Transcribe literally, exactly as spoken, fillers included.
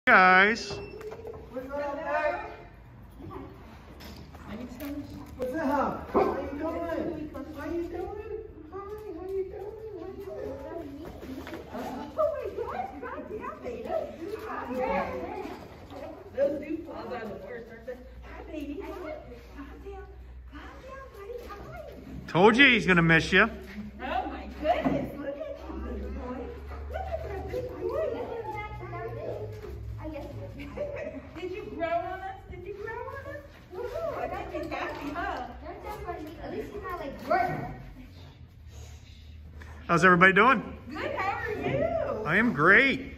Guys. What's up, Dad? What's up? How you doing? How you doing? Hi, how you doing? How you doing? Oh my gosh, God damn baby. Those new paws are the worst, aren't they? Hi, baby. Hi. God damn. God damn, buddy. Hi. Told you he's gonna miss you. Oh my goodness, look at you, big boy. Look at that big boy. Did you grow on us? Did you grow on us? Woohoo, I got you happy, huh? At least he's not like work. How's everybody doing? Good, how are you? I am great.